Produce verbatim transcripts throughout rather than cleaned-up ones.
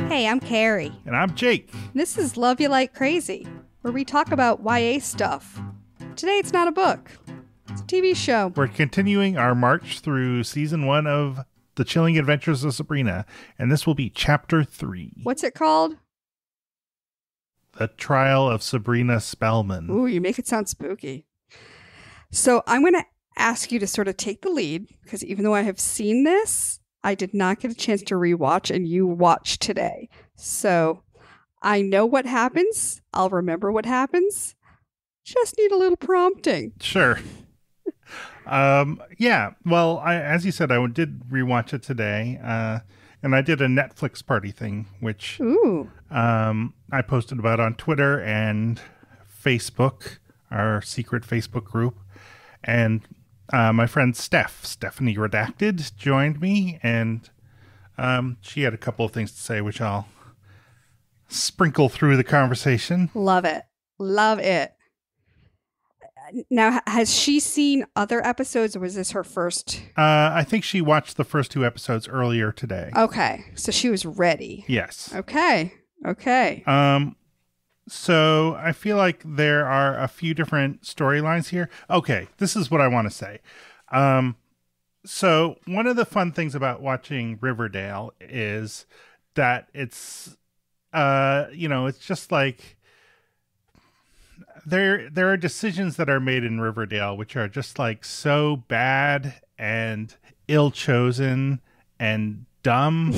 Hey, I'm Carrie. And I'm Jake. This is Love You Like Crazy, where we talk about Y A stuff. Today it's not a book. It's a T V show. We're continuing our march through season one of The Chilling Adventures of Sabrina, and this will be chapter three. What's it called? The Trial of Sabrina Spellman. Ooh, you make it sound spooky. So I'm going to ask you to sort of take the lead, because even though I have seen this, I did not get a chance to rewatch, and you watched today. So I know what happens. I'll remember what happens. Just need a little prompting. Sure. um, yeah, well, I, as you said, I did rewatch it today, uh, and I did a Netflix party thing, which Ooh. Um, I posted about on Twitter and Facebook, our secret Facebook group, and uh, my friend Steph, Stephanie Redacted, joined me, and um, she had a couple of things to say, which I'll sprinkle through the conversation. Love it. Love it. Now, has she seen other episodes, or was this her first? Uh, I think she watched the first two episodes earlier today. Okay, so she was ready. Yes. Okay. Okay. Um, so I feel like there are a few different storylines here. Okay, this is what I want to say. Um, so one of the fun things about watching Riverdale is that it's, uh, you know, it's just like, There there are decisions that are made in Riverdale which are just like so bad and ill-chosen and dumb.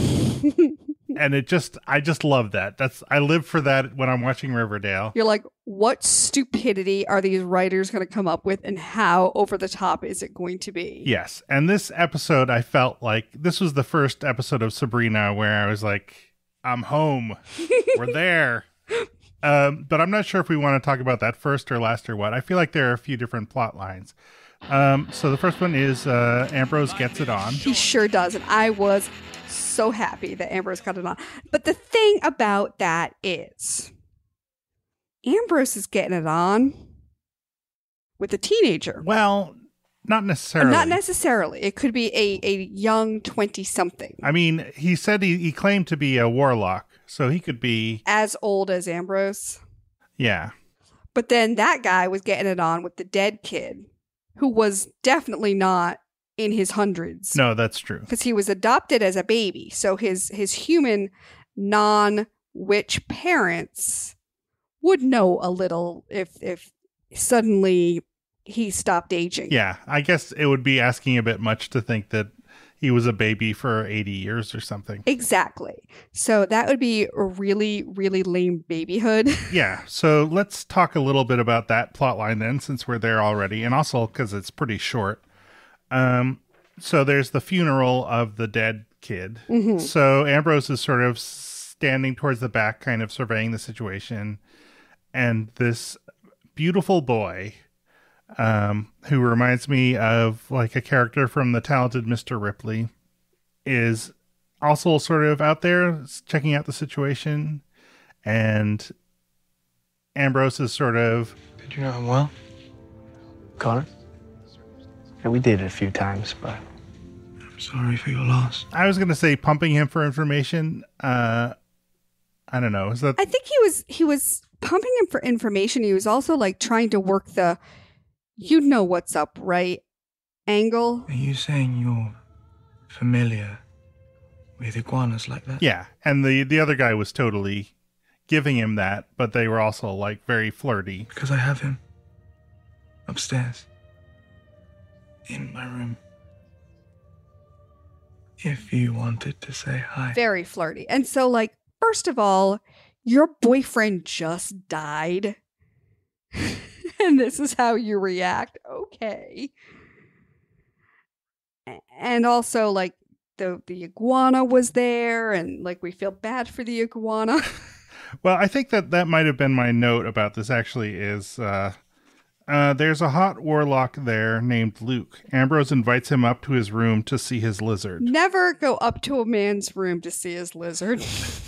And it just, I just love that. That's, I live for that when I'm watching Riverdale. You're like, what stupidity are these writers going to come up with, and how over the top is it going to be? Yes. And this episode, I felt like this was the first episode of Sabrina where I was like, I'm home. We're there. Um, but I'm not sure if we want to talk about that first or last or what. I feel like there are a few different plot lines. Um, so the first one is uh, Ambrose gets it on. He sure does. And I was so happy that Ambrose got it on. But the thing about that is Ambrose is getting it on with a teenager. Well, not necessarily. Not necessarily. It could be a, a young twenty-something. I mean, he said he, he claimed to be a warlock, so he could be as old as Ambrose. Yeah. But then that guy was getting it on with the dead kid, who was definitely not in his hundreds. No, that's true. Because he was adopted as a baby. So his, his human, non-witch parents would know a little if if suddenly he stopped aging. Yeah, I guess it would be asking a bit much to think that he was a baby for eighty years or something. Exactly. So that would be a really, really lame babyhood. Yeah. So let's talk a little bit about that plot line then, since we're there already. And also because it's pretty short. Um, so there's the funeral of the dead kid. Mm-hmm. So Ambrose is sort of standing towards the back, kind of surveying the situation. And this beautiful boy, Um, who reminds me of like a character from The Talented Mister Ripley, is also sort of out there checking out the situation, and Ambrose is sort of, did you know him well, Connor? Yeah, we did it a few times, but I'm sorry for your loss. I was going to say pumping him for information. Uh, I don't know. Is that? I think he was, he was pumping him for information. He was also like trying to work the, you know what's up, right? Angle. Are you saying you're familiar with iguanas like that? Yeah. And the, the other guy was totally giving him that, but they were also like very flirty. Because I have him upstairs in my room. If you wanted to say hi. Very flirty. And so like, first of all, your boyfriend just died. And this is how you react. Okay. And also, like, the, the iguana was there, and, like, we feel bad for the iguana. Well, I think that that might have been my note about this, actually, is uh, uh, there's a hot warlock there named Luke. Ambrose invites him up to his room to see his lizard. Never go up to a man's room to see his lizard.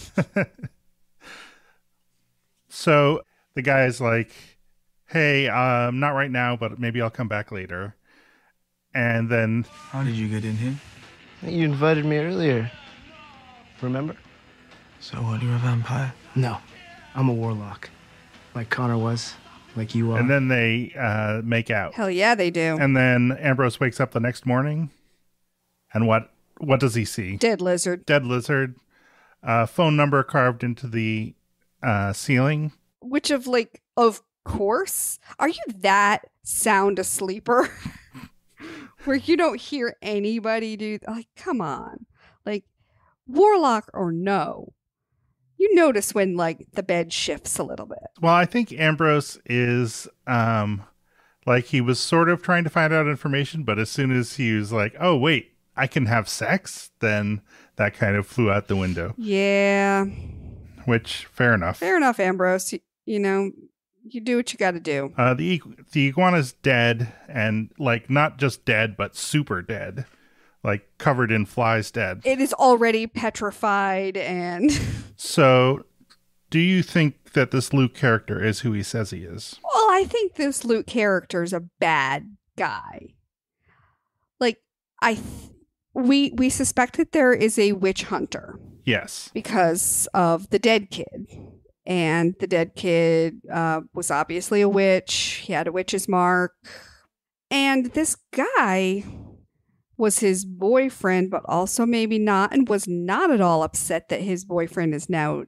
So the guy's like, hey, um, not right now, but maybe I'll come back later. And then... How did you get in here? You invited me earlier. Remember? So what, you're a vampire? No, I'm a warlock. Like Connor was, like you are. And then they uh, make out. Hell yeah, they do. And then Ambrose wakes up the next morning. And what what does he see? Dead lizard. Dead lizard. Uh, phone number carved into the uh, ceiling. Which of like, of course, are you that sound a sleeper? Where you don't hear anybody do, like, come on. Like, warlock or no. You notice when, like, the bed shifts a little bit. Well, I think Ambrose is, um, like, he was sort of trying to find out information, but as soon as he was like, oh, wait, I can have sex, then that kind of flew out the window. Yeah. Which, fair enough. Fair enough, Ambrose. You, you know, you do what you got to do. Uh, the the iguana's dead, and, like, not just dead, but super dead. Like, covered in flies dead. It is already petrified and... So, do you think that this Luke character is who he says he is? Well, I think this Luke character is a bad guy. Like, I... Th- we, we suspect that there is a witch hunter. Yes. Because of the dead kid. And the dead kid uh, was obviously a witch. He had a witch's mark. And this guy was his boyfriend, but also maybe not, and was not at all upset that his boyfriend is now,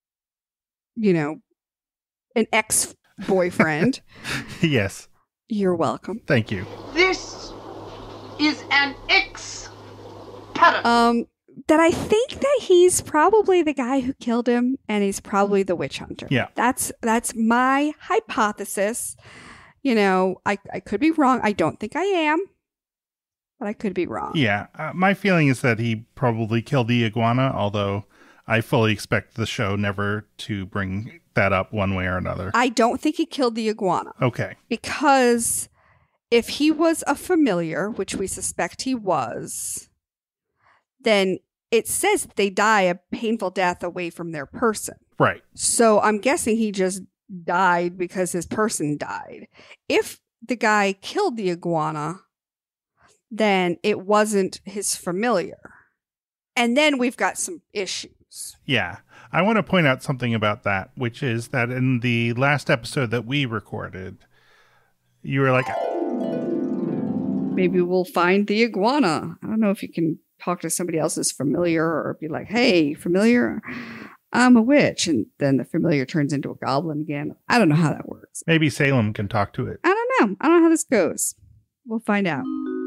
you know, an ex-boyfriend. Yes. You're welcome. Thank you. This is an ex-parent. Um, that I think that he's probably the guy who killed him, and he's probably the witch hunter. Yeah. That's that's my hypothesis. You know, I, I could be wrong. I don't think I am. But I could be wrong. Yeah. Uh, my feeling is that he probably killed the iguana, although I fully expect the show never to bring that up one way or another. I don't think he killed the iguana. Okay. Because if he was a familiar, which we suspect he was, then it says that they die a painful death away from their person. Right. So I'm guessing he just died because his person died. If the guy killed the iguana, then it wasn't his familiar. And then we've got some issues. Yeah. I want to point out something about that, which is that in the last episode that we recorded, you were like, maybe we'll find the iguana. I don't know if you can talk to somebody else's familiar or be like, hey, familiar, I'm a witch. And then the familiar turns into a goblin again. I don't know how that works. maybe Salem can talk to it. I don't know. I don't know how this goes. We'll find out.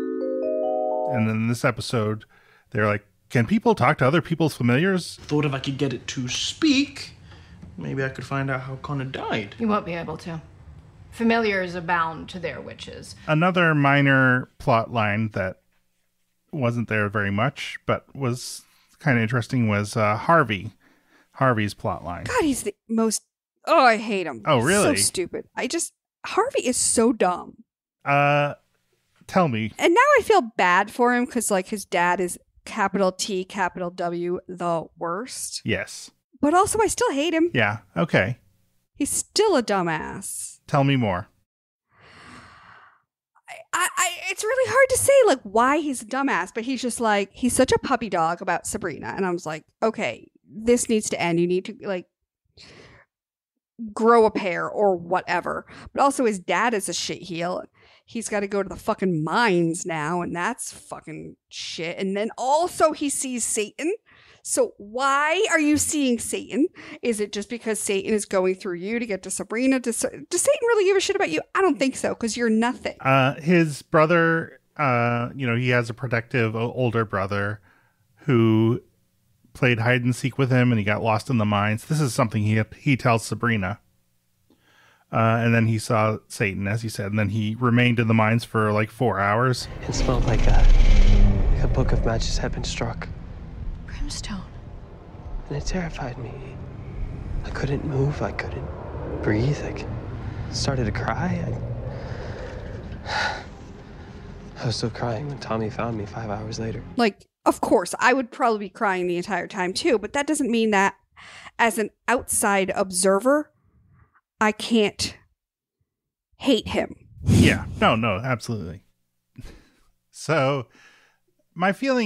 And then in this episode, they're like, can people talk to other people's familiars? Thought if I could get it to speak, maybe I could find out how Connor died. You won't be able to. Familiars are bound to their witches. Another minor plot line that wasn't there very much, but was kind of interesting was uh, Harvey. Harvey's plot line. God, he's the most... Oh, I hate him. Oh, really? So stupid. I just... Harvey is so dumb. Uh, tell me. And now I feel bad for him because, like, his dad is capital T, capital W, the worst. Yes. But also, I still hate him. Yeah. Okay. He's still a dumbass. Tell me more. I, I, I, it's really hard to say, like, why he's a dumbass, but he's just like, he's such a puppy dog about Sabrina. And I was like, okay, this needs to end. You need to, like, grow a pair or whatever. But also, his dad is a shitheel. He's got to go to the fucking mines now, and that's fucking shit. And then also, he sees Satan. So why are you seeing Satan? Is it just because Satan is going through you to get to Sabrina? Does, does Satan really give a shit about you? I don't think so, because you're nothing. Uh, his brother, uh, you know, he has a protective o- older brother who played hide and seek with him, and he got lost in the mines. This is something he he tells Sabrina. Uh, and then he saw Satan, as you said, and then he remained in the mines for like four hours. It smelled like a, like a book of matches had been struck. Brimstone. And it terrified me. I couldn't move. I couldn't breathe. I started to cry. I, I was still crying when Tommy found me five hours later. Like, of course, I would probably be crying the entire time too, but that doesn't mean that as an outside observer, I can't hate him. Yeah. No, no, absolutely. So my feeling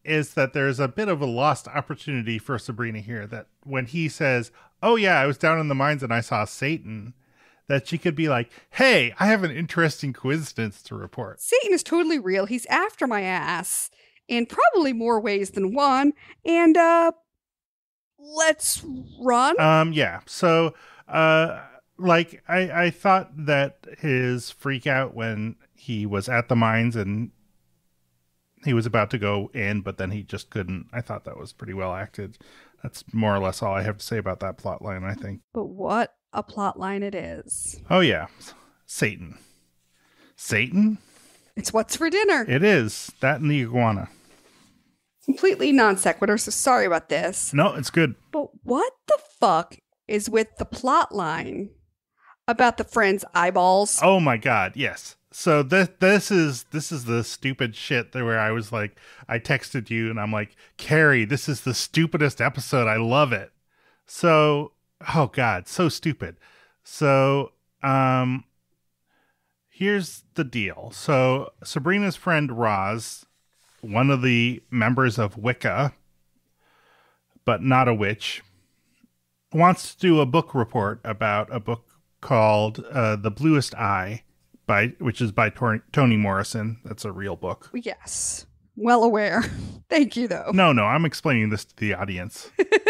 is that there's a bit of a lost opportunity for Sabrina here, that when he says, oh yeah, I was down in the mines and I saw Satan, that she could be like, hey, I have an interesting coincidence to report. Satan is totally real. He's after my ass in probably more ways than one. And, uh, let's run. Um, yeah. So, uh, like, I, I thought that his freak out when he was at the mines and he was about to go in, but then he just couldn't. I thought that was pretty well acted. That's more or less all I have to say about that plot line, I think. But what a plot line it is. Oh, yeah. Satan. Satan? It's what's for dinner. It is. That and the iguana. Completely non sequitur, so sorry about this. No, it's good. But what the fuck is with the plot line about the friend's eyeballs? Oh my god, yes. So this this is this is the stupid shit that where I was like, I texted you and I'm like, Carrie, this is the stupidest episode. I love it. So, oh god, so stupid. So, um, here's the deal. So Sabrina's friend Roz, one of the members of Wicca, but not a witch, wants to do a book report about a book called uh, The Bluest Eye, by which is by Tor- Toni Morrison. That's a real book. Yes. Well aware. Thank you, though. No, no, I'm explaining this to the audience.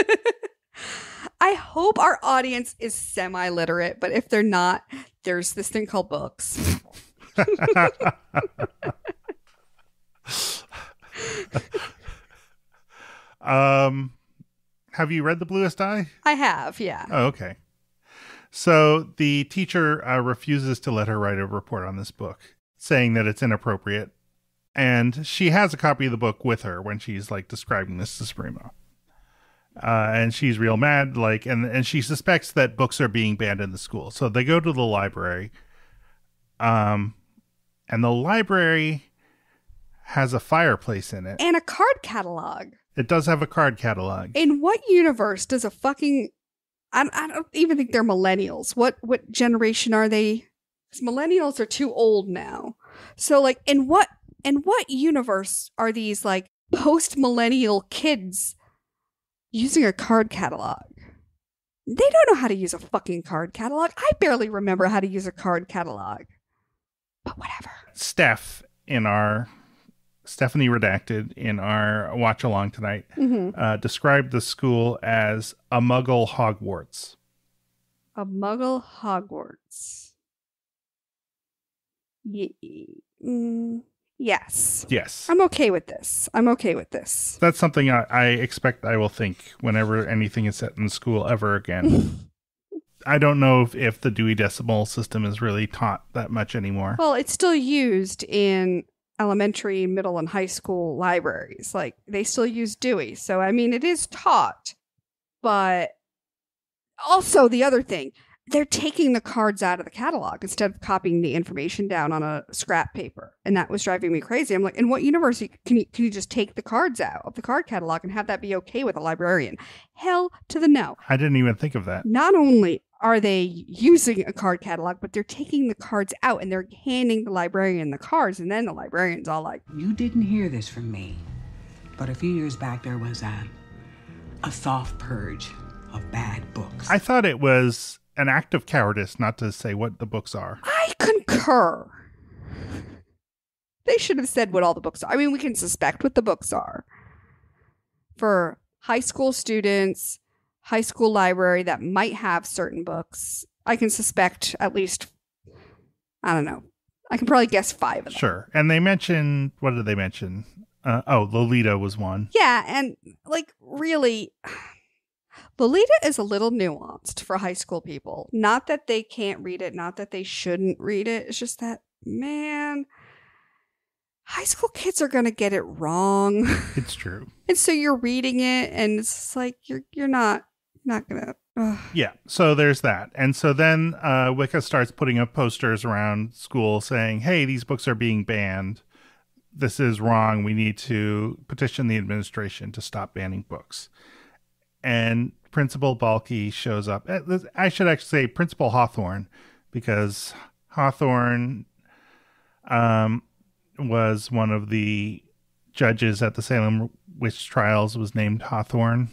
I hope our audience is semi-literate, but if they're not, there's this thing called books. um, have you read The Bluest Eye? I have, yeah. Oh, okay. So the teacher uh, refuses to let her write a report on this book, saying that it's inappropriate. And she has a copy of the book with her when she's like describing this to Sabrina. Uh, and she's real mad, like, and, and she suspects that books are being banned in the school. So they go to the library. Um, and the library has a fireplace in it. And a card catalog. It does have a card catalog. In what universe does a fucking... I, I don't even think they're millennials. What what generation are they? Because millennials are too old now. So, like, in what in what universe are these, like, post-millennial kids using a card catalog? They don't know how to use a fucking card catalog. I barely remember how to use a card catalog. But whatever. Steph in our... Stephanie Redacted in our watch along tonight Mm-hmm. uh, described the school as a Muggle Hogwarts. A Muggle Hogwarts. Ye- mm, yes. Yes. I'm okay with this. I'm okay with this. That's something I, I expect I will think whenever anything is set in school ever again. I don't know if, if the Dewey Decimal System is really taught that much anymore. Well, it's still used in elementary, middle, and high school libraries. Like, they still use Dewey. So, I mean, it is taught. But also, the other thing, they're taking the cards out of the catalog instead of copying the information down on a scrap paper. And that was driving me crazy. I'm like, in what universe can you, can you just take the cards out of the card catalog and have that be okay with a librarian? Hell to the no. I didn't even think of that. Not only are they using a card catalog, but they're taking the cards out and they're handing the librarian the cards. And then the librarian's all like, you didn't hear this from me, but a few years back there was a, a soft purge of bad books. I thought it was an act of cowardice not to say what the books are. I concur. They should have said what all the books are. I mean, we can suspect what the books are. For high school students, high school library that might have certain books, I can suspect at least, I don't know, I can probably guess five of them. Sure. And they mentioned, what did they mention? Uh, oh, Lolita was one. Yeah, and like really, Lolita is a little nuanced for high school people. Not that they can't read it, not that they shouldn't read it. It's just that, man, high school kids are going to get it wrong. It's true. And so you're reading it and it's like, you're you're not, not going to. Yeah, so there's that. And so then uh, Wicca starts putting up posters around school saying, hey, these books are being banned. This is wrong. We need to petition the administration to stop banning books. And Principal Balky shows up. I should actually say Principal Hawthorne, because Hawthorne um, was one of the judges at the Salem witch trials was named Hawthorne.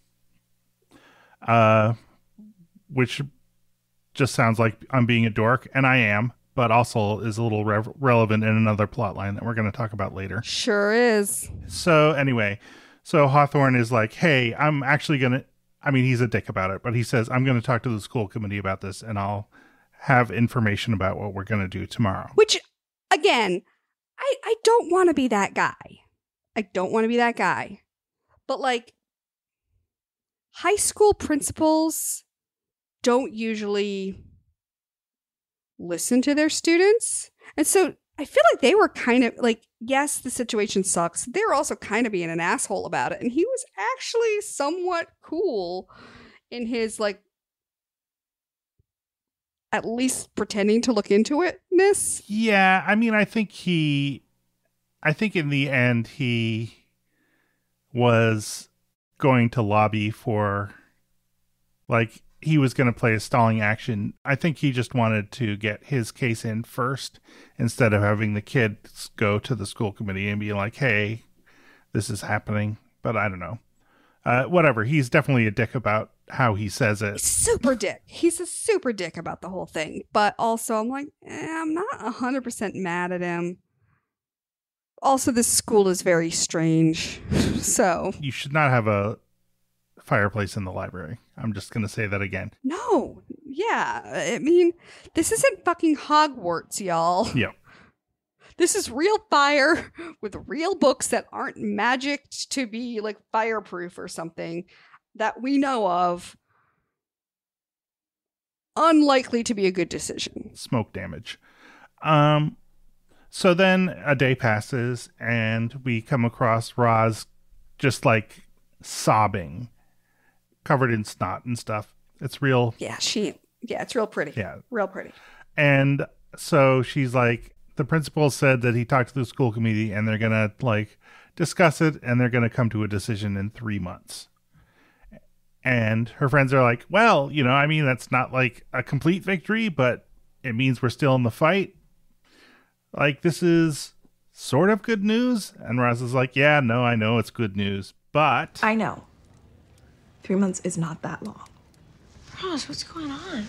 Uh, which just sounds like I'm being a dork, and I am, but also is a little re- relevant in another plot line that we're going to talk about later. Sure is. So anyway, so Hawthorne is like, hey, I'm actually going to, I mean, he's a dick about it, but he says, I'm going to talk to the school committee about this, and I'll have information about what we're going to do tomorrow. Which, again, I, I don't want to be that guy. I don't want to be that guy. But, like, high school principals don't usually listen to their students. And so I feel like they were kind of like, yes, the situation sucks. They were also kind of being an asshole about it. And he was actually somewhat cool in his, like, at least pretending to look into it-ness. Yeah, I mean, I think he, I think in the end he was going to lobby for, like, he was going to play a stalling action. I think he just wanted to get his case in first instead of having the kids go to the school committee and be like, hey, this is happening. But I don't know. Uh, whatever. He's definitely a dick about how he says it. Super dick. He's a super dick about the whole thing. But also I'm like, eh, I'm not one hundred percent mad at him. Also, this school is very strange. So you should not have a fireplace in the library. I'm just going to say that again. No. Yeah. I mean, this isn't fucking Hogwarts, y'all. Yep. This is real fire with real books that aren't magicked to be like fireproof or something that we know of. Unlikely to be a good decision. Smoke damage. Um, so then a day passes and we come across Roz just like sobbing, covered in snot and stuff. It's real. Yeah, she, yeah, it's real pretty. Yeah. Real pretty. And so she's like, the principal said that he talked to the school committee and they're going to like discuss it and they're going to come to a decision in three months. And her friends are like, well, you know, I mean, that's not like a complete victory, but it means we're still in the fight. Like, this is sort of good news. And Roz is like, yeah, no, I know it's good news, but I know. Three months is not that long. Roz, what's going on?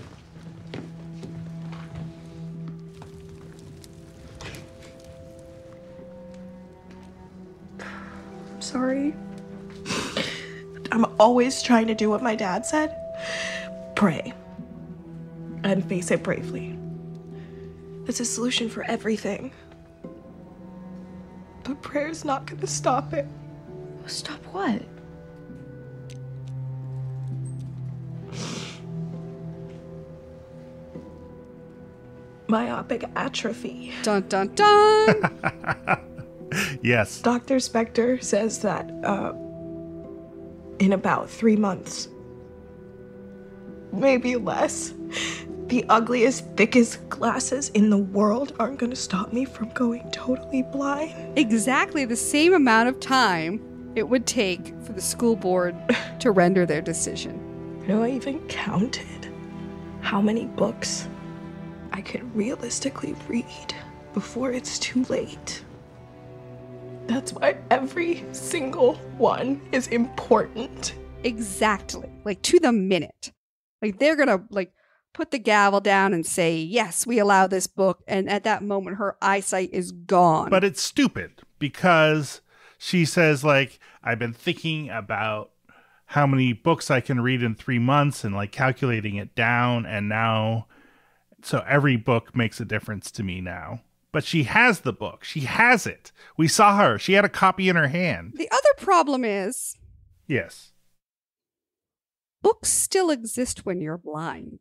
I'm sorry. I'm always trying to do what my dad said. Pray. And face it bravely. It's a solution for everything. But prayer's not gonna stop it. Stop what? Myopic atrophy. Dun dun dun. Yes. Doctor Spector says that uh, in about three months, maybe less, the ugliest, thickest glasses in the world aren't going to stop me from going totally blind. Exactly the same amount of time it would take for the school board to render their decision. You know, I even counted how many books I could realistically read before it's too late. That's why every single one is important. Exactly. Like, to the minute. Like, they're going to, like, put the gavel down and say, yes, we allow this book. And at that moment, her eyesight is gone. But it's stupid because she says, like, I've been thinking about how many books I can read in three months and, like, calculating it down. And now, so every book makes a difference to me now. But she has the book. She has it. We saw her. She had a copy in her hand. The other problem is... Yes. Books still exist when you're blind.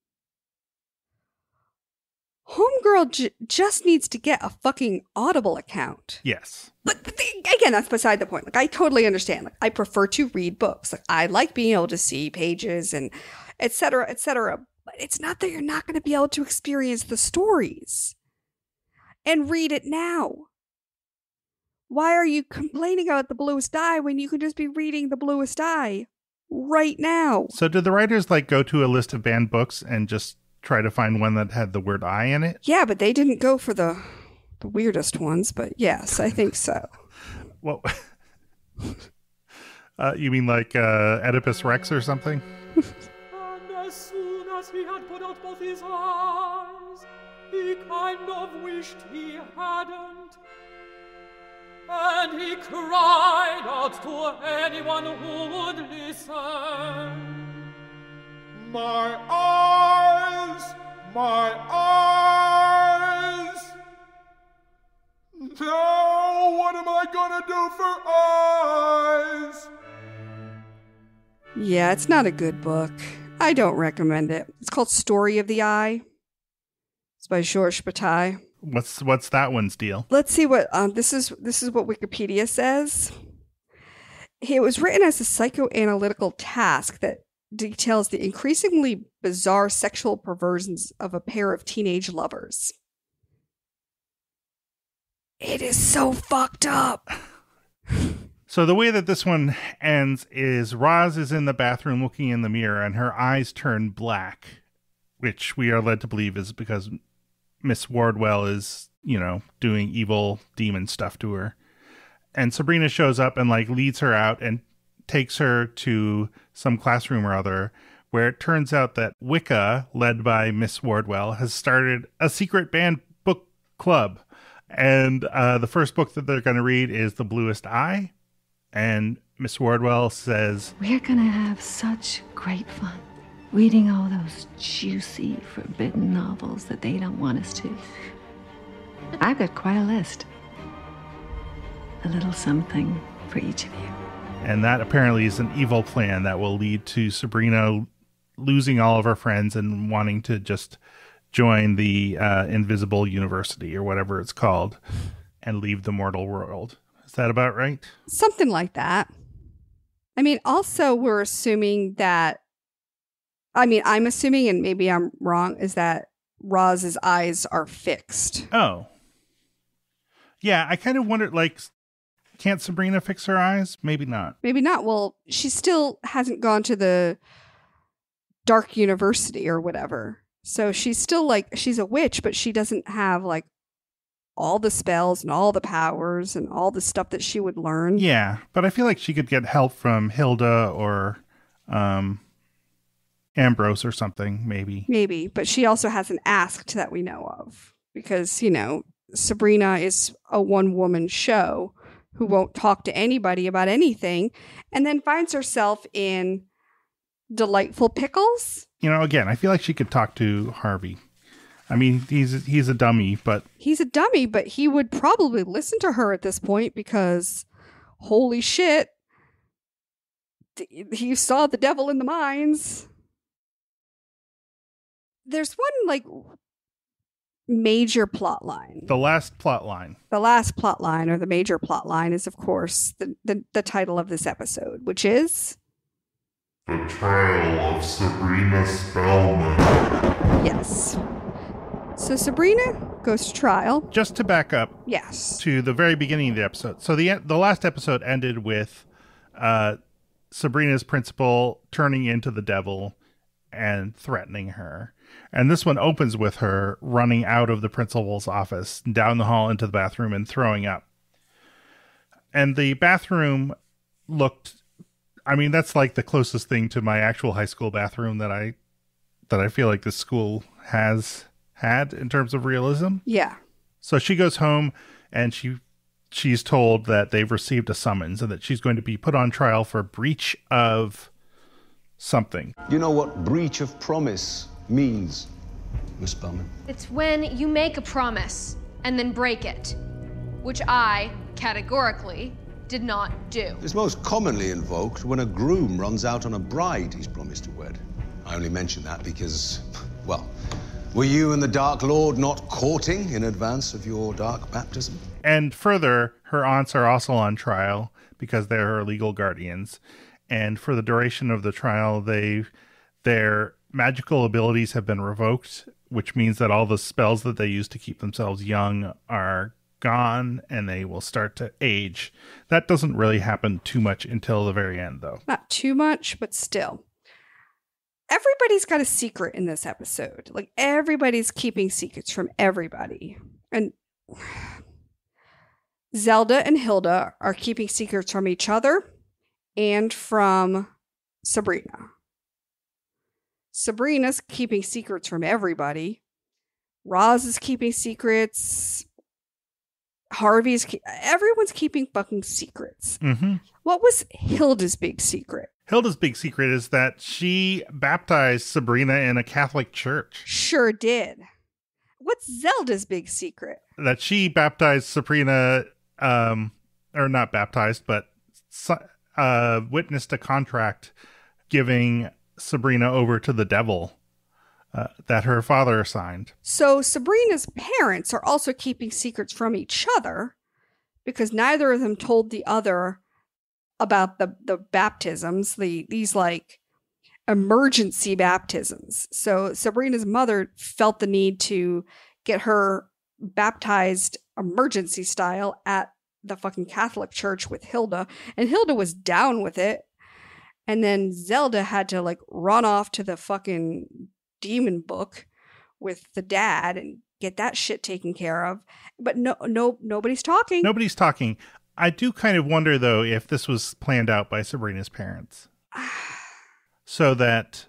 Homegirl j- just needs to get a fucking Audible account. Yes. But, but the, again, that's beside the point. Like, I totally understand. Like, I prefer to read books. Like, I like being able to see pages and et cetera, et cetera. But it's not that you're not going to be able to experience the stories. And read it now. Why are you complaining about The Bluest Eye when you could just be reading The Bluest Eye right now? So did the writers like go to a list of banned books and just try to find one that had the word "I" in it? Yeah, but they didn't go for the the weirdest ones. But yes, I think so. What? uh, you mean like uh, Oedipus Rex or something? And as soon as he had put out both his eyes, he kind of wished he hadn't. And he cried out to anyone who would listen. My eyes! My eyes! Now what am I gonna do for eyes? Yeah, it's not a good book. I don't recommend it. It's called Story of the Eye. It's by Georges Bataille. What's what's that one's deal? Let's see what um, this is. This is what Wikipedia says. It was written as a psychoanalytical task that details the increasingly bizarre sexual perversions of a pair of teenage lovers. It is so fucked up. So the way that this one ends is Roz is in the bathroom looking in the mirror and her eyes turn black, which we are led to believe is because Miss Wardwell is, you know, doing evil demon stuff to her. And Sabrina shows up and like leads her out and takes her to some classroom or other, where it turns out that Wicca, led by Miss Wardwell, has started a secret banned book club. And uh, the first book that they're going to read is The Bluest Eye. And Miss Wardwell says, "We're going to have such great fun reading all those juicy, forbidden novels that they don't want us to. I've got quite a list. A little something for each of you." And that apparently is an evil plan that will lead to Sabrina losing all of her friends and wanting to just join the uh, Invisible University or whatever it's called and leave the mortal world. Is that about right? Something like that. I mean, also we're assuming that, I mean, I'm assuming, and maybe I'm wrong, is that Roz's eyes are fixed. Oh. Yeah, I kind of wondered, like, can't Sabrina fix her eyes? Maybe not. Maybe not. Well, she still hasn't gone to the dark university or whatever. So she's still like, she's a witch, but she doesn't have like all the spells and all the powers and all the stuff that she would learn. Yeah, but I feel like she could get help from Hilda or um, Ambrose or something, maybe. Maybe, but she also hasn't asked that we know of. Because, you know, Sabrina is a one-woman show who won't talk to anybody about anything, and then finds herself in delightful pickles. You know, again, I feel like she could talk to Harvey. I mean, he's he's a dummy, but... He's a dummy, but he would probably listen to her at this point because, holy shit, he saw the devil in the mines. There's one, like, major plot line. The last plot line. The last plot line, or the major plot line, is, of course, the, the, the title of this episode, which is... The Trial of Sabrina Spellman. Yes. So Sabrina goes to trial. Just to back up. Yes. To the very beginning of the episode. So the the last episode ended with uh, Sabrina's principal turning into the devil and threatening her. And this one opens with her running out of the principal's office, down the hall into the bathroom and throwing up. And the bathroom looked... I mean, that's like the closest thing to my actual high school bathroom that I that I feel like this school has had in terms of realism. Yeah. So she goes home and she she's told that they've received a summons and that she's going to be put on trial for breach of something. You know what breach of promise means, Miss Spellman? It's when you make a promise and then break it, which I, categorically, did not do. It's most commonly invoked when a groom runs out on a bride he's promised to wed. I only mention that because, well, were you and the Dark Lord not courting in advance of your dark baptism? And further, her aunts are also on trial because they're her legal guardians. And for the duration of the trial, they their magical abilities have been revoked, which means that all the spells that they use to keep themselves young are gone and they will start to age. That doesn't really happen too much until the very end, though. Not too much, but still. Everybody's got a secret in this episode. Like, everybody's keeping secrets from everybody. And Zelda and Hilda are keeping secrets from each other and from Sabrina. Sabrina's keeping secrets from everybody. Roz is keeping secrets. Harvey's ke- everyone's keeping fucking secrets. Mm-hmm. What was Hilda's big secret? Hilda's big secret is that she baptized Sabrina in a Catholic church. Sure did. What's Zelda's big secret? That she baptized Sabrina, um, or not baptized, but uh, witnessed a contract giving Sabrina over to the devil uh, that her father signed. So Sabrina's parents are also keeping secrets from each other because neither of them told the other about the, the baptisms, the these like emergency baptisms. So Sabrina's mother felt the need to get her baptized emergency style at the fucking Catholic church with Hilda, and Hilda was down with it. And then Zelda had to like run off to the fucking demon book with the dad and get that shit taken care of. But no, no, nobody's talking. Nobody's talking. I do kind of wonder though if this was planned out by Sabrina's parents, so that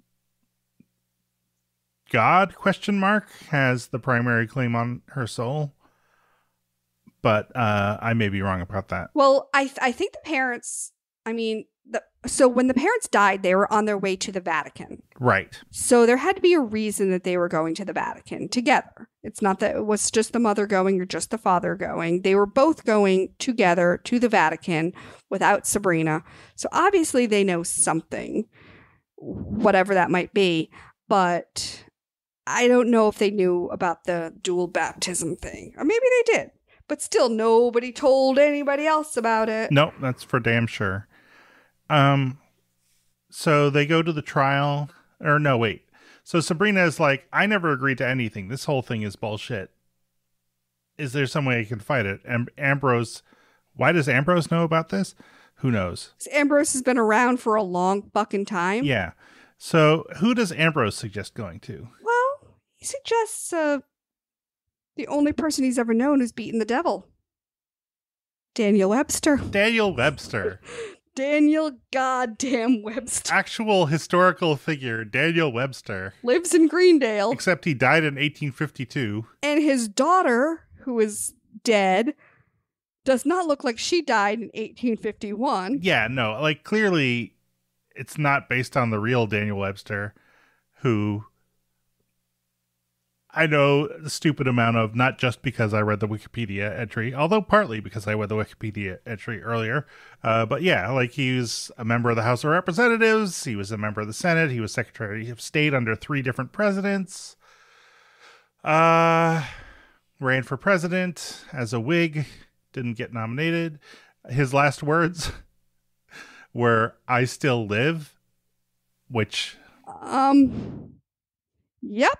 God question mark has the primary claim on her soul. But uh, I may be wrong about that. Well, I th- I think the parents. I mean, the so when the parents died, they were on their way to the Vatican. Right. So there had to be a reason that they were going to the Vatican together. It's not that it was just the mother going or just the father going. They were both going together to the Vatican without Sabrina. So obviously they know something, whatever that might be. But I don't know if they knew about the dual baptism thing. Or maybe they did. But still, nobody told anybody else about it. Nope, that's for damn sure. Um, so they go to the trial, or no, wait. So Sabrina is like, I never agreed to anything. This whole thing is bullshit. Is there some way I can fight it? And Ambrose, why does Ambrose know about this? Who knows? Ambrose has been around for a long fucking time. Yeah. So who does Ambrose suggest going to? Well, he suggests uh, the only person he's ever known who's beaten the devil. Daniel Webster. Daniel Webster. Daniel goddamn Webster. Actual historical figure, Daniel Webster. Lives in Greendale. Except he died in eighteen fifty-two. And his daughter, who is dead, does not look like she died in eighteen fifty-one. Yeah, no, like clearly it's not based on the real Daniel Webster, who I know the stupid amount of, not just because I read the Wikipedia entry, although partly because I read the Wikipedia entry earlier. Uh, but yeah, like he was a member of the House of Representatives. He was a member of the Senate. He was Secretary of State under three different presidents. Uh, ran for president as a Whig. Didn't get nominated. His last words were, "I still live," which... Um, yep.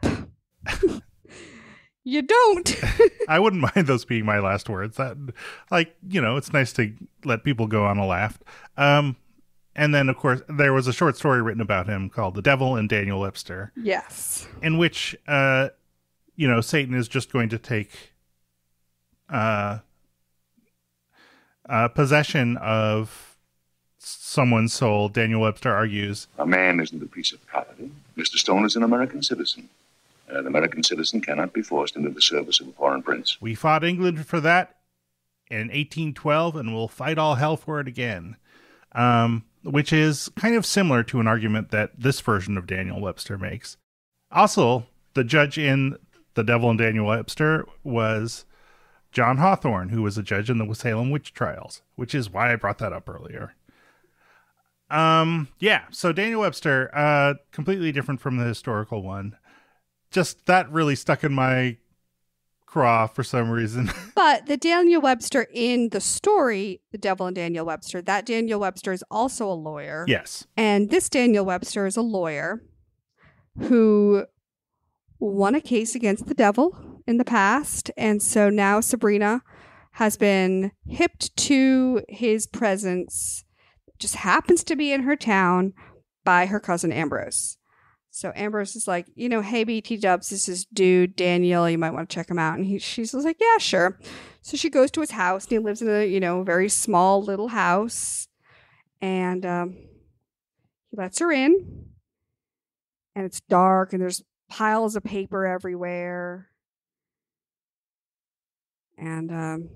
You don't. I wouldn't mind those being my last words. That, like, you know, it's nice to let people go on a laugh. Um, and then, of course, there was a short story written about him called The Devil and Daniel Webster. Yes. In which, uh, you know, Satan is just going to take uh, uh, possession of someone's soul. Daniel Webster argues, a man isn't a piece of property. Mister Stone is an American citizen. An American citizen cannot be forced into the service of a foreign prince. We fought England for that in eighteen twelve, and we'll fight all hell for it again. Um, which is kind of similar to an argument that this version of Daniel Webster makes. Also, the judge in The Devil and Daniel Webster was John Hawthorne, who was a judge in the Salem witch trials, which is why I brought that up earlier. Um, yeah, so Daniel Webster, uh, completely different from the historical one. Just that really stuck in my craw for some reason. But the Daniel Webster in the story, The Devil and Daniel Webster, that Daniel Webster is also a lawyer. Yes. And this Daniel Webster is a lawyer who won a case against the devil in the past. And so now Sabrina has been hipped to his presence, just happens to be in her town, by her cousin Ambrose. So Ambrose is like, you know, hey, B T Dubs, this is dude, Daniel. You might want to check him out. And he, she's like, yeah, sure. So she goes to his house, and he lives in a, you know, very small little house. And um, he lets her in. And it's dark, and there's piles of paper everywhere. And um,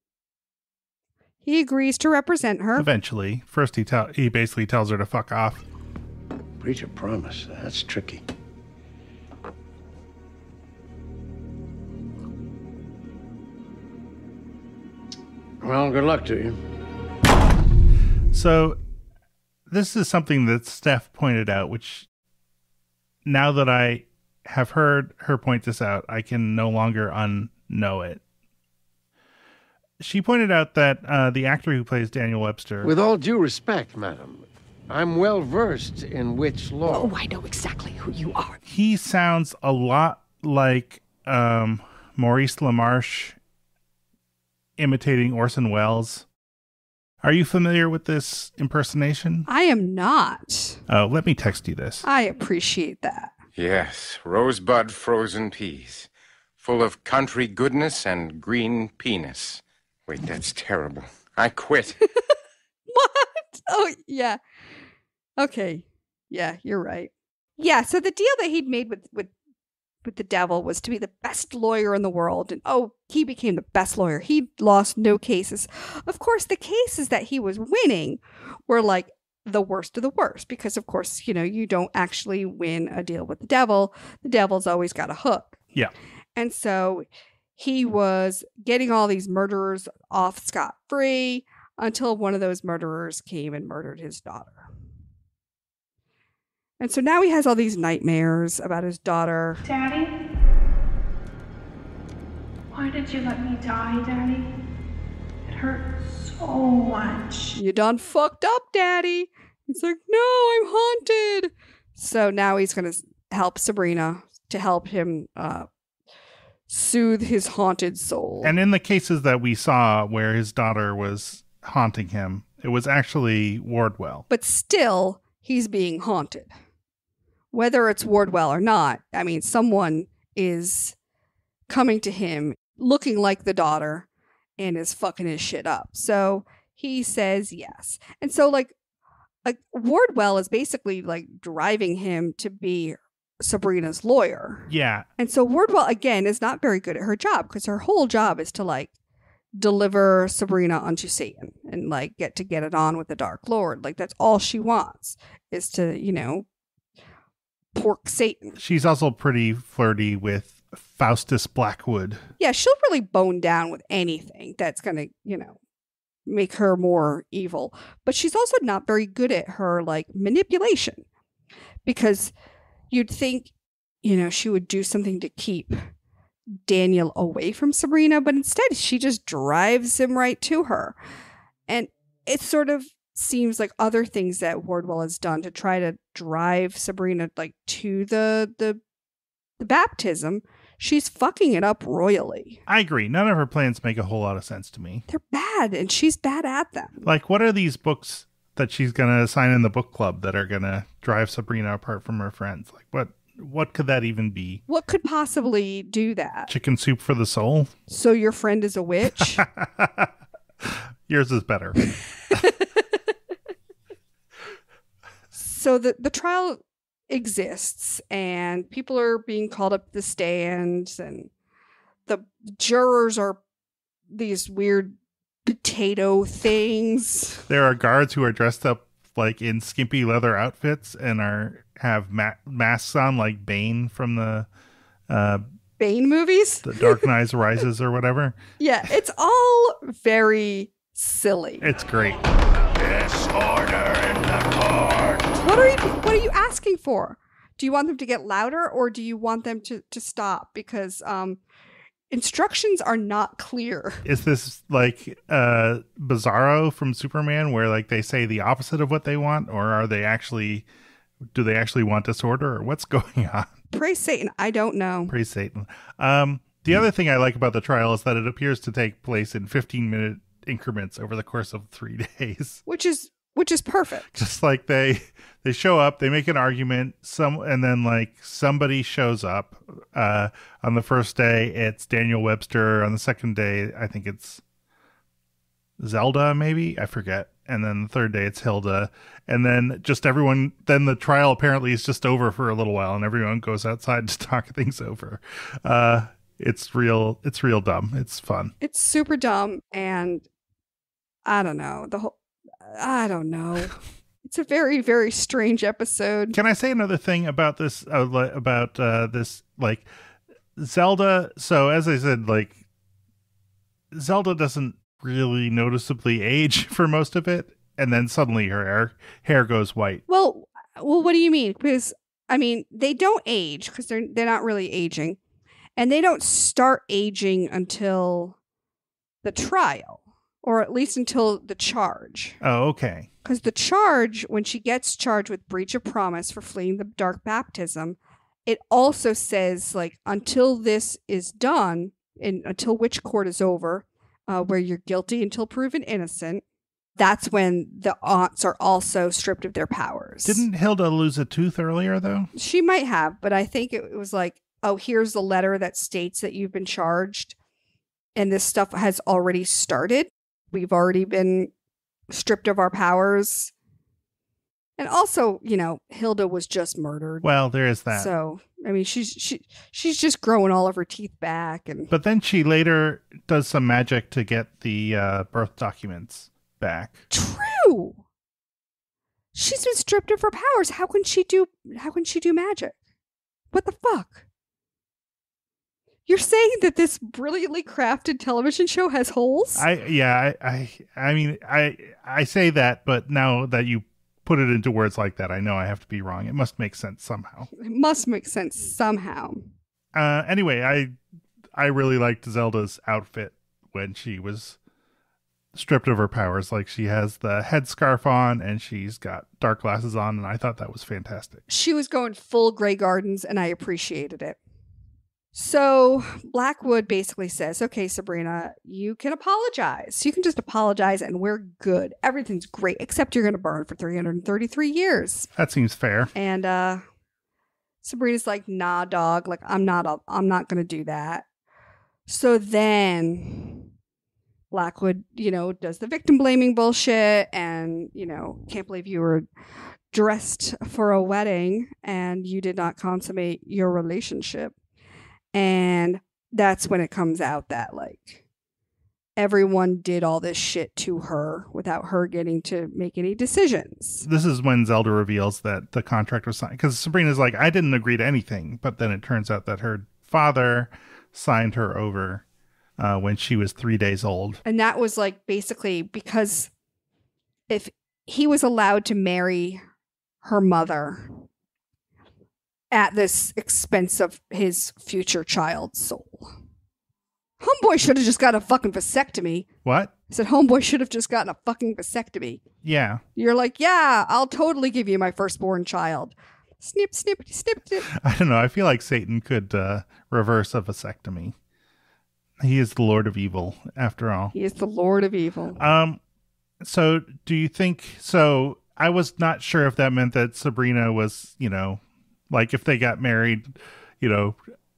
he agrees to represent her. Eventually. First, he, tell he basically tells her to fuck off. Breach of promise. That's tricky. Well, good luck to you. So, this is something that Steph pointed out, which now that I have heard her point this out, I can no longer unknow it. She pointed out that uh, the actor who plays Daniel Webster... With all due respect, madam, I'm well versed in witch law. Oh, I know exactly who you are. He sounds a lot like um, Maurice LaMarche imitating Orson Welles. Are you familiar with this impersonation? I am not. Oh, let me text you this. I appreciate that. Yes, rosebud frozen peas, full of country goodness and green penis. Wait, that's terrible. I quit. What? Oh, yeah. Okay. Yeah, you're right. Yeah, so the deal that he'd made with, with, with the devil was to be the best lawyer in the world. And, oh, he became the best lawyer. He lost no cases. Of course, the cases that he was winning were like the worst of the worst. Because, of course, you know, you don't actually win a deal with the devil. The devil's always got a hook. Yeah. And so he was getting all these murderers off scot-free until one of those murderers came and murdered his daughter. And so now he has all these nightmares about his daughter. Daddy? Why did you let me die, Daddy? It hurt so much. You done fucked up, Daddy. He's like, no, I'm haunted. So now he's going to help Sabrina to help him uh, soothe his haunted soul. And in the cases that we saw where his daughter was haunting him, it was actually Wardwell. But still, he's being haunted. Whether it's Wardwell or not, I mean, someone is coming to him looking like the daughter and is fucking his shit up. So he says yes. And so like, like Wardwell is basically like driving him to be Sabrina's lawyer. Yeah. And so Wardwell, again, is not very good at her job because her whole job is to like deliver Sabrina unto Satan and like get to get it on with the Dark Lord. Like that's all she wants is to, you know, pork Satan. She's also pretty flirty with Faustus Blackwood. Yeah, she'll really bone down with anything that's going to, you know, make her more evil. But she's also not very good at her, like, manipulation. Because you'd think, you know, she would do something to keep Daniel away from Sabrina, but instead she just drives him right to her. And it sort of seems like other things that Wardwell has done to try to drive Sabrina like to the the the baptism, she's fucking it up royally. I agree. None of her plans make a whole lot of sense to me. They're bad, and she's bad at them. Like, what are these books that she's gonna assign in the book club that are gonna drive Sabrina apart from her friends? Like, what what could that even be? What could possibly do that? Chicken soup for the soul? So your friend is a witch? Yours is better. So the, the trial exists and people are being called up to the stand and the jurors are these weird potato things. There are guards who are dressed up like in skimpy leather outfits and are have ma- masks on like Bane from the uh, Bane movies? The Dark Knight Rises or whatever. Yeah, it's all very silly. It's great. Disorder in the court. What are you what are you asking for? Do you want them to get louder or do you want them to, to stop? Because um, instructions are not clear. Is this like uh, Bizarro from Superman where like they say the opposite of what they want, or are they actually do they actually want disorder, or what's going on? Praise Satan. I don't know. Praise Satan. Um, the other thing I like about the trial is that it appears to take place in fifteen minute increments over the course of three days. Which is which is perfect. Just like they they show up, they make an argument, some, and then like somebody shows up. Uh, on the first day, it's Daniel Webster. On the second day, I think it's Zelda, maybe, I forget. And then the third day, it's Hilda. And then just everyone. Then the trial apparently is just over for a little while, and everyone goes outside to talk things over. Uh, it's real. It's real dumb. It's fun. It's super dumb, and I don't know the whole. I don't know. It's a very, very strange episode. Can I say another thing about this? Uh, li- about uh, this, like Zelda. So as I said, like Zelda doesn't really noticeably age for most of it, and then suddenly her hair hair goes white. Well, well, what do you mean? Because I mean, they don't age because they're they're not really aging, and they don't start aging until the trial. Or at least until the charge. Oh, okay. Because the charge, when she gets charged with breach of promise for fleeing the dark baptism, it also says, like, until this is done, and until which court is over, uh, where you're guilty until proven innocent, that's when the aunts are also stripped of their powers. Didn't Hilda lose a tooth earlier, though? She might have, but I think it was like, oh, here's the letter that states that you've been charged, and this stuff has already started. We've already been stripped of our powers. And also, you know, Hilda was just murdered. Well, there is that. So, I mean, she's she she's just growing all of her teeth back. And But then she later does some magic to get the uh, birth documents back. True. She's been stripped of her powers. How can she do how can she do magic? What the fuck? You're saying that this brilliantly crafted television show has holes? I yeah, I, I I mean I I say that, but now that you put it into words like that, I know I have to be wrong. It must make sense somehow. It must make sense somehow. Uh anyway, I I really liked Zelda's outfit when she was stripped of her powers. Like, she has the headscarf on and she's got dark glasses on, and I thought that was fantastic. She was going full Grey Gardens, and I appreciated it. So Blackwood basically says, okay, Sabrina, you can apologize. You can just apologize and we're good. Everything's great, except you're going to burn for three hundred thirty-three years. That seems fair. And uh, Sabrina's like, nah, dog. Like, I'm not, a, I'm not going to do that. So then Blackwood, you know, does the victim blaming bullshit and, you know, can't believe you were dressed for a wedding and you did not consummate your relationship. And that's when it comes out that, like, everyone did all this shit to her without her getting to make any decisions. This is when Zelda reveals that the contract was signed. Because Sabrina's like, I didn't agree to anything. But then it turns out that her father signed her over uh, when she was three days old. And that was, like, basically because if he was allowed to marry her mother at this expense of his future child's soul. Homeboy should have just got a fucking vasectomy. What? I said homeboy should have just gotten a fucking vasectomy. Yeah. You're like, yeah, I'll totally give you my firstborn child. Snip, snip, snip, snip. I don't know. I feel like Satan could uh, reverse a vasectomy. He is the Lord of Evil, after all. He is the Lord of Evil. Um. So, do you think... So, I was not sure if that meant that Sabrina was, you know... Like, if they got married, you know,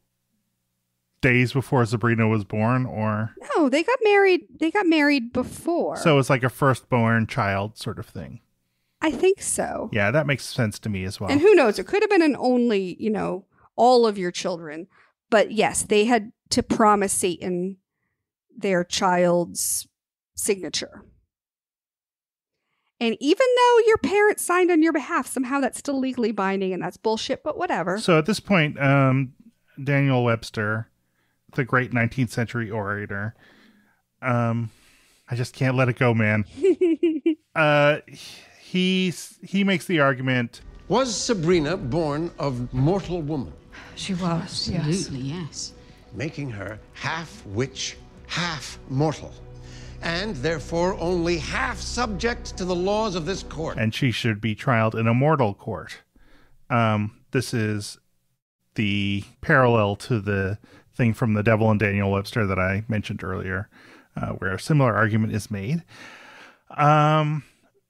days before Sabrina was born, or... No, they got married. They got married before. So it's like a firstborn child sort of thing. I think so. Yeah, that makes sense to me as well. And who knows? It could have been an only, you know, all of your children. But yes, they had to promise Satan their child's signature. And even though your parents signed on your behalf, somehow that's still legally binding, and that's bullshit, but whatever. So at this point, um, Daniel Webster, the great nineteenth century orator, um, I just can't let it go, man. uh, he, he makes the argument. Was Sabrina born of mortal woman? She was, Absolutely, yes. Making her half witch, half mortal, and therefore only half subject to the laws of this court. And she should be trialed in a mortal court. Um, this is the parallel to the thing from the Devil and Daniel Webster that I mentioned earlier, uh, where a similar argument is made. Um,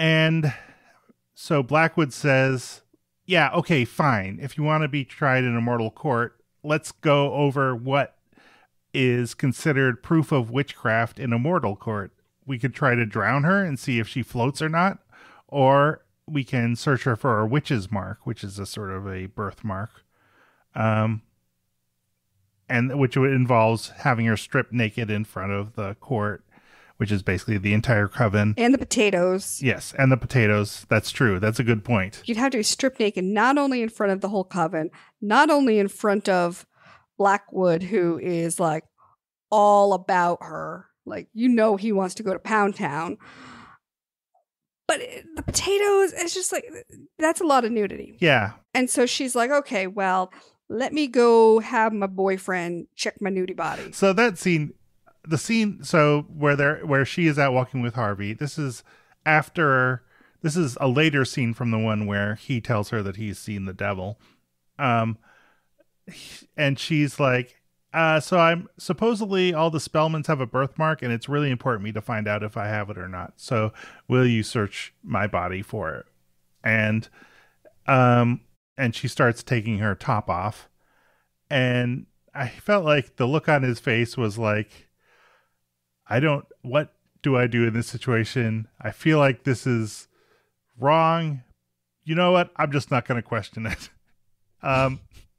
And so Blackwood says, yeah, okay, fine. If you want to be tried in a mortal court, let's go over what is considered proof of witchcraft in a mortal court. We could try to drown her and see if she floats or not, or we can search her for a witch's mark, which is a sort of a birthmark, um, and which involves having her stripped naked in front of the court, which is basically the entire coven. And the potatoes. Yes, and the potatoes. That's true. That's a good point. You'd have to be stripped naked, not only in front of the whole coven, not only in front of Blackwood, who is like all about her. Like, you know, he wants to go to Pound Town. But it, the potatoes, it's just like, that's a lot of nudity. Yeah. And so she's like, okay, well, let me go have my boyfriend check my nudie body. So that scene... The scene, so where they're where she is out walking with Harvey. This is after. This is a later scene from the one where he tells her that he's seen the devil, um, and she's like, uh, "So I'm supposedly all the Spellmans have a birthmark, and it's really important to me to find out if I have it or not. So will you search my body for it?" And um, and she starts taking her top off, and I felt like the look on his face was like, I don't, what do I do in this situation? I feel like this is wrong. You know what? I'm just not going to question it. Um,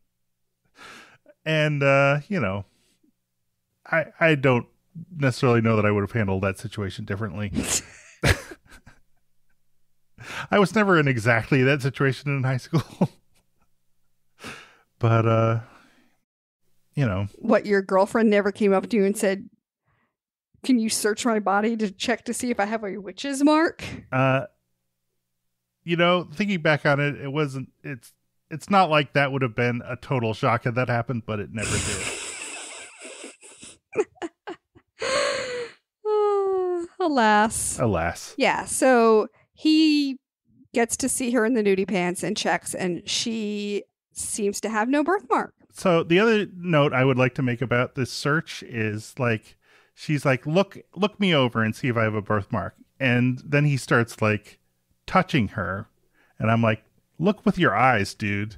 and, uh, you know, I, I don't necessarily know that I would have handled that situation differently. I was never in exactly that situation in high school. But, uh, you know. What, your girlfriend never came up to you and said, can you search my body to check to see if I have a witch's mark? Uh, you know, thinking back on it, it wasn't, it's, it's not like that would have been a total shock if that happened, but it never did. uh, alas. Alas. Yeah. So he gets to see her in the nudie pants and checks, and she seems to have no birthmark. So the other note I would like to make about this search is like, she's like, look, look me over and see if I have a birthmark. And then he starts like touching her. And I'm like, look with your eyes, dude.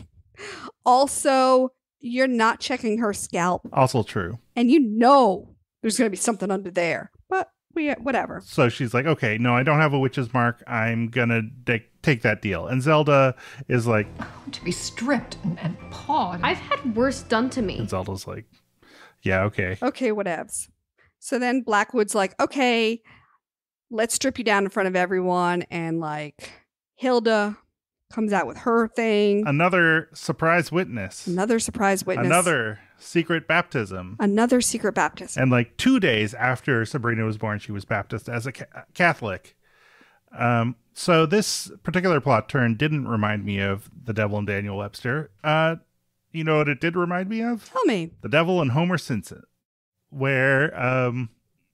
Also, you're not checking her scalp. Also true. And you know there's going to be something under there. But we, whatever. So she's like, okay, no, I don't have a witch's mark. I'm going to de- take that deal. And Zelda is like, to be stripped and, and pawed. I've had worse done to me. And Zelda's like, yeah, okay. Okay, whatevs. So then Blackwood's like, okay, let's strip you down in front of everyone. And like Hilda comes out with her thing. Another surprise witness. Another surprise witness. Another secret baptism. Another secret baptism. And like two days after Sabrina was born, she was baptized as a ca- Catholic. Um, so this particular plot turn didn't remind me of The Devil and Daniel Webster. Uh, you know what it did remind me of? Tell me. The Devil and Homer Simpson, where um,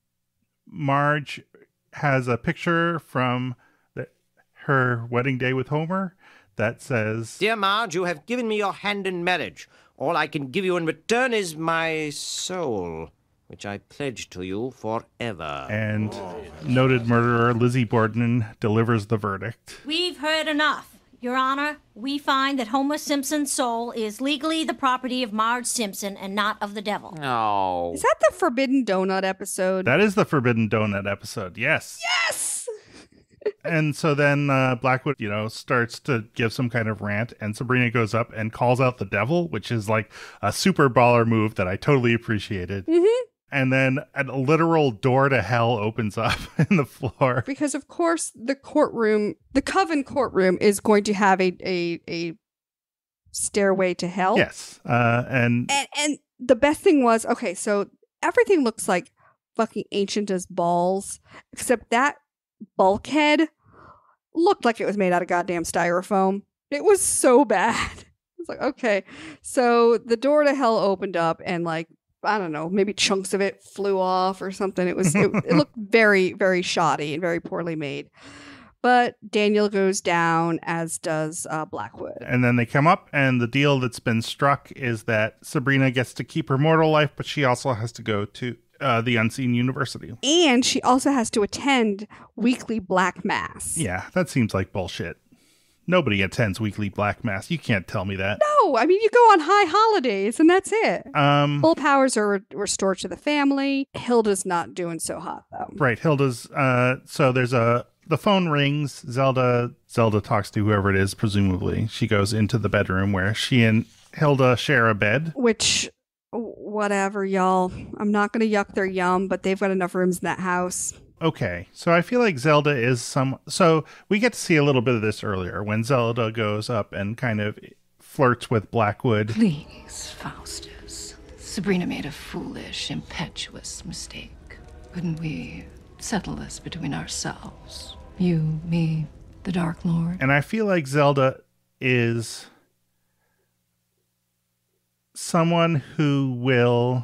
Marge has a picture from the, her wedding day with Homer that says, "Dear Marge, you have given me your hand in marriage. All I can give you in return is my soul, which I pledge to you forever." And noted murderer Lizzie Borden delivers the verdict. We've heard enough. Your Honor, we find that Homer Simpson's soul is legally the property of Marge Simpson and not of the devil. Oh. Is that the Forbidden Donut episode? That is the Forbidden Donut episode, yes. Yes! And so then uh, Blackwood, you know, starts to give some kind of rant, and Sabrina goes up and calls out the devil, which is like a super baller move that I totally appreciated. Mm-hmm. And then a literal door to hell opens up in the floor. Because, of course, the courtroom, the Coven courtroom is going to have a a, a stairway to hell. Yes. Uh, and, and And the best thing was, okay, so everything looks like fucking ancient as balls, except that bulkhead looked like it was made out of goddamn styrofoam. It was so bad. It's like, okay. So the door to hell opened up and like, I don't know, maybe chunks of it flew off or something. It was, it, it looked very, very shoddy and very poorly made. But Daniel goes down, as does uh, Blackwood. And then they come up, and the deal that's been struck is that Sabrina gets to keep her mortal life, but she also has to go to uh, the Unseen University. And she also has to attend weekly Black Mass. Yeah, that seems like bullshit. Nobody attends weekly Black Mass. You can't tell me that. No, I mean, you go on high holidays and that's it. Um, Full powers are re- restored to the family. Hilda's not doing so hot, though. Right, Hilda's, uh, so there's a, the phone rings. Zelda, Zelda talks to whoever it is, presumably. She goes into the bedroom where she and Hilda share a bed. Which, whatever, y'all. I'm not going to yuck their yum, but they've got enough rooms in that house. Okay, so I feel like Zelda is some... So we get to see a little bit of this earlier when Zelda goes up and kind of flirts with Blackwood. Please, Faustus. Sabrina made a foolish, impetuous mistake. Couldn't we settle this between ourselves? You, me, the Dark Lord? And I feel like Zelda is someone who will...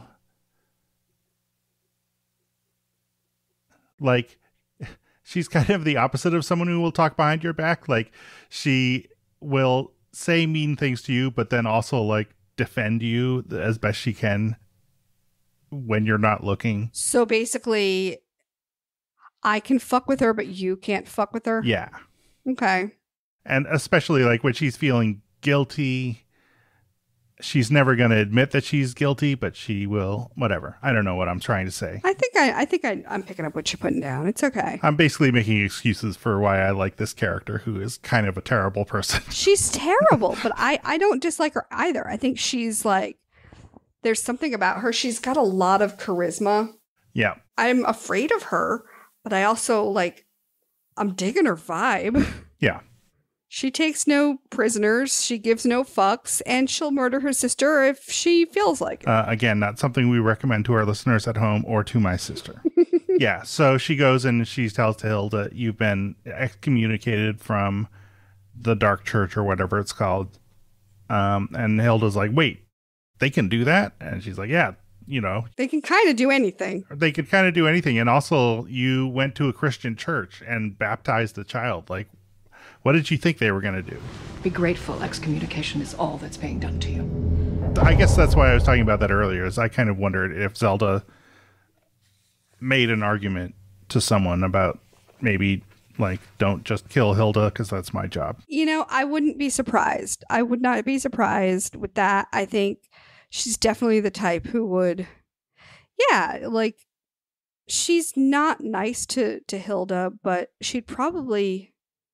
Like, she's kind of the opposite of someone who will talk behind your back. Like, she will say mean things to you, but then also, like, defend you as best she can when you're not looking. So basically, I can fuck with her, but you can't fuck with her? Yeah. Okay. And especially, like, when she's feeling guilty... She's never going to admit that she's guilty, but she will, whatever. I don't know what I'm trying to say. I think I, I think I, I'm picking up what you're putting down. It's okay. I'm basically making excuses for why I like this character, who is kind of a terrible person. She's terrible, but I, I don't dislike her either. I think she's like, there's something about her. She's got a lot of charisma. Yeah. I'm afraid of her, but I also like, I'm digging her vibe. Yeah. She takes no prisoners, she gives no fucks, and she'll murder her sister if she feels like it. Uh, again, not something we recommend to our listeners at home or to my sister. Yeah, so she goes and she tells to Hilda, you've been excommunicated from the Dark Church or whatever it's called. Um, and Hilda's like, wait, they can do that? And she's like, yeah, you know. They can kind of do anything. They could kind of do anything. And also, you went to a Christian church and baptized the child. Like, what did you think they were going to do? Be grateful. Excommunication is all that's being done to you. I guess that's why I was talking about that earlier, is I kind of wondered if Zelda made an argument to someone about maybe, like, don't just kill Hilda because that's my job. You know, I wouldn't be surprised. I would not be surprised with that. I think she's definitely the type who would, yeah, like, she's not nice to, to Hilda, but she'd probably...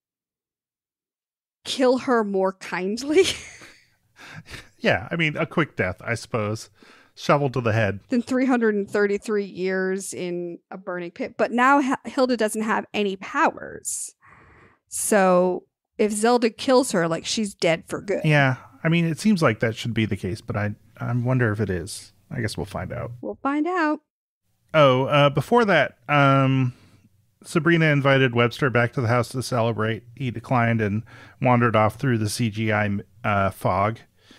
kill her more kindly. Yeah, I mean, a quick death, I suppose. Shovel to the head. Than three hundred thirty-three years in a burning pit. But now H- Hilda doesn't have any powers. So if Zelda kills her, like, she's dead for good. Yeah, I mean, it seems like that should be the case, but I, I wonder if it is. I guess we'll find out. We'll find out. Oh, uh, before that, um... Sabrina invited Webster back to the house to celebrate. He declined and wandered off through the C G I uh, fog.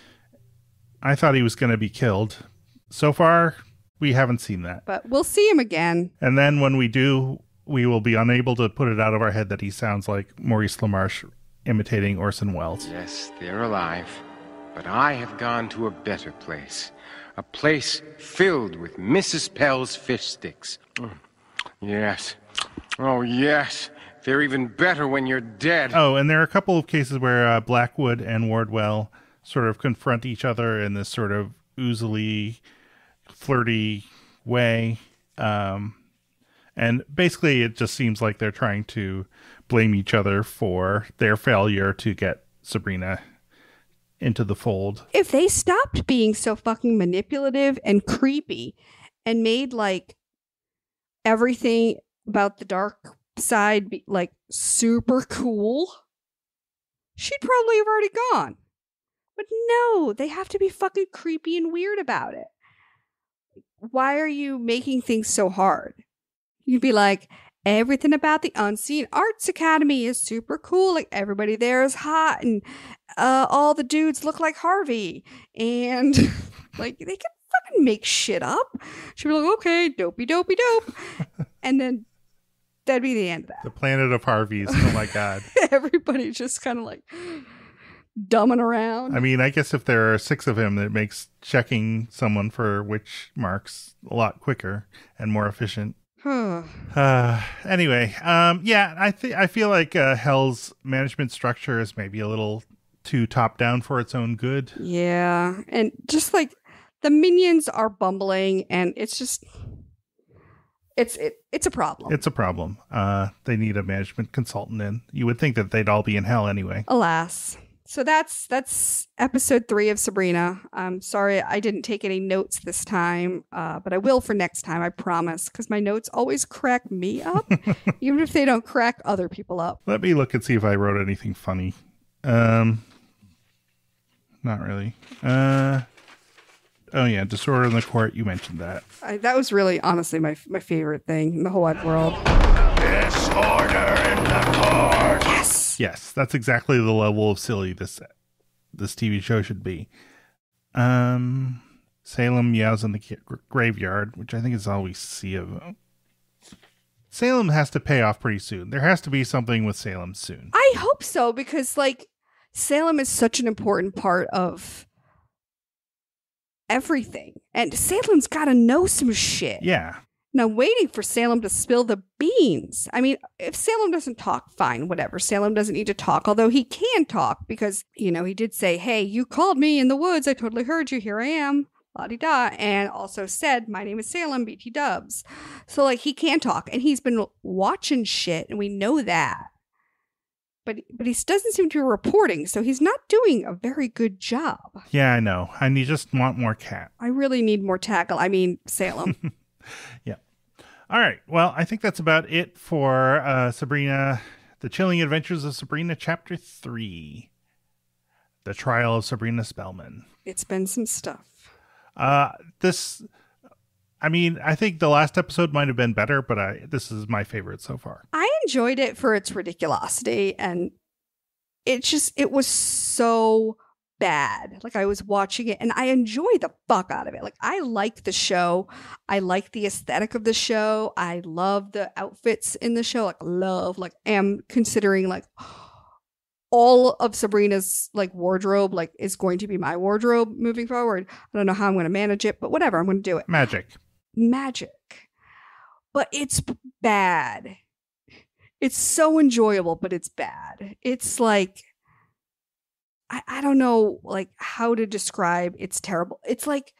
I thought he was going to be killed. So far, we haven't seen that. But we'll see him again. And then when we do, we will be unable to put it out of our head that he sounds like Maurice LaMarche imitating Orson Welles. Yes, they're alive. But I have gone to a better place. A place filled with Missus Pell's fish sticks. Mm. Yes. Oh, yes. They're even better when you're dead. Oh, and there are a couple of cases where uh, Blackwood and Wardwell sort of confront each other in this sort of oozily, flirty way. Um, and basically, it just seems like they're trying to blame each other for their failure to get Sabrina into the fold. If they stopped being so fucking manipulative and creepy and made, like, everything about the dark side be, like, super cool, she'd probably have already gone. But no, they have to be fucking creepy and weird about it. Why are you making things so hard? You'd be like, everything about the Unseen Arts Academy is super cool. Like, everybody there is hot, and uh, all the dudes look like Harvey. And, like, they can fucking make shit up. She'd be like, okay, dopey, dopey, dope. And then that'd be the end of that. The planet of Harveys. Oh, my God. Everybody just kind of like, dumbing around. I mean, I guess if there are six of him, that makes checking someone for witch marks a lot quicker and more efficient. uh, anyway, um, yeah, I think I feel like uh, Hell's management structure is maybe a little too top down for its own good. Yeah, and just like the minions are bumbling, and it's just it's it, it's a problem. It's a problem. Uh, they need a management consultant in. You would think that they'd all be in hell anyway. Alas. So that's that's episode three of Sabrina. I'm sorry I didn't take any notes this time, uh, but I will for next time, I promise, because my notes always crack me up, even if they don't crack other people up. Let me look and see if I wrote anything funny. Um, not really. Uh, oh yeah, disorder in the court. You mentioned that. I, that was really, honestly, my my favorite thing in the whole wide world. Disorder in the court. Yes. Yes, that's exactly the level of silly this this T V show should be. Um, Salem yells in the gra- graveyard, which I think is all we see of them. Salem has to pay off pretty soon. There has to be something with Salem soon. I hope so, because like Salem is such an important part of everything, and Salem's got to know some shit. Yeah. And I'm waiting for Salem to spill the beans. I mean, if Salem doesn't talk, fine, whatever. Salem doesn't need to talk, although he can talk because, you know, he did say, hey, you called me in the woods. I totally heard you. Here I am. La-di-da. And also said, my name is Salem, B T Dubs. So, like, he can talk. And he's been watching shit, and we know that. But, but he doesn't seem to be reporting, so he's not doing a very good job. Yeah, I know. And you just want more cat. I really need more tackle. I mean, Salem. Yeah. All right. Well, I think that's about it for uh, Sabrina, The Chilling Adventures of Sabrina, Chapter three, The Trial of Sabrina Spellman. It's been some stuff. Uh, this, I mean, I think the last episode might have been better, but I this is my favorite so far. I enjoyed it for its ridiculosity, and it just, it was so bad. Like, I was watching it and I enjoy the fuck out of it. Like, I like the show. I like the aesthetic of the show. I love the outfits in the show. Like, love, like, am considering like all of Sabrina's like wardrobe, like, is going to be my wardrobe moving forward. I don't know how I'm going to manage it, but whatever, I'm going to do it. Magic. Magic. But it's bad. It's so enjoyable, but it's bad. It's like, I, I don't know, like, how to describe it's terrible. It's like,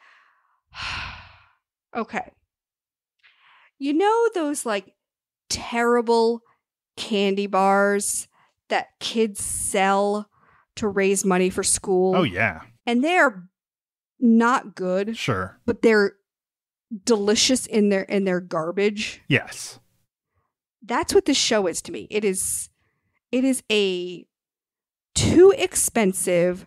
okay. You know those, like, terrible candy bars that kids sell to raise money for school? Oh, yeah. And they're not good. Sure. But they're delicious in their in their garbage. Yes. That's what this show is to me. It is, it is a too expensive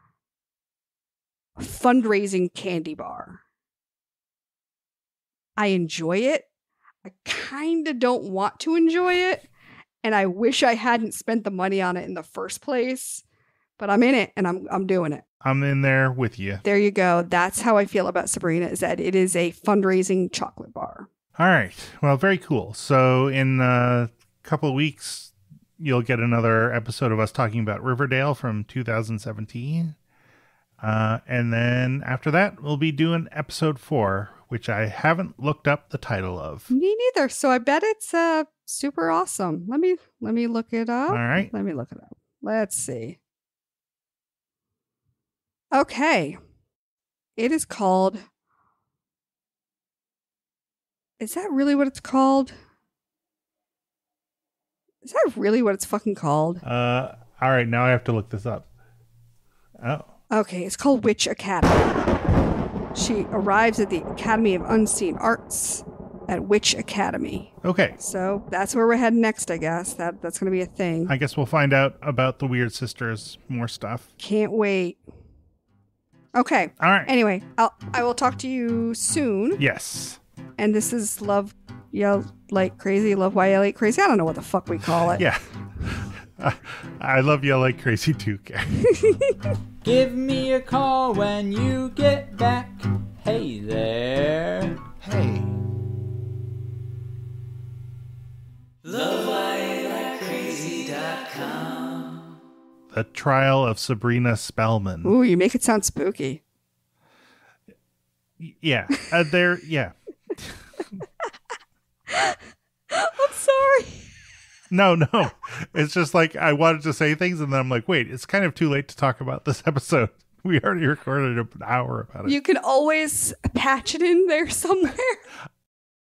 fundraising candy bar. I enjoy it. I kind of don't want to enjoy it. And I wish I hadn't spent the money on it in the first place. But I'm in it and I'm I'm doing it. I'm in there with you. There you go. That's how I feel about Sabrina, is that it is a fundraising chocolate bar. All right. Well, very cool. So in a couple of weeks, you'll get another episode of us talking about Riverdale from two thousand seventeen. Uh, and then after that, we'll be doing episode four, which I haven't looked up the title of. Me neither. So I bet it's uh, super awesome. Let me let me look it up. All right. Let me look it up. Let's see. Okay. It is called... Is that really what it's called? Is that really what it's fucking called? Uh, all right, now I have to look this up. Oh. Okay, it's called Witch Academy. She arrives at the Academy of Unseen Arts at Witch Academy. Okay. So that's where we're heading next, I guess. That That's going to be a thing. I guess we'll find out about the Weird Sisters, more stuff. Can't wait. Okay. All right. Anyway, I'll, I will talk to you soon. Yes. And this is Love Yell Like Crazy, Love Why Yell Like Crazy. I don't know what the fuck we call it. Yeah. Uh, I love Yell Like Crazy too, Carrie. Give me a call when you get back. Hey there. Hey. love why you like crazy dot com The Trial of Sabrina Spellman. Ooh, you make it sound spooky. Yeah, uh, there. Yeah. I'm sorry. No, no. It's just like I wanted to say things, and then I'm like, wait, it's kind of too late to talk about this episode. We already recorded an hour about it. You can always patch it in there somewhere.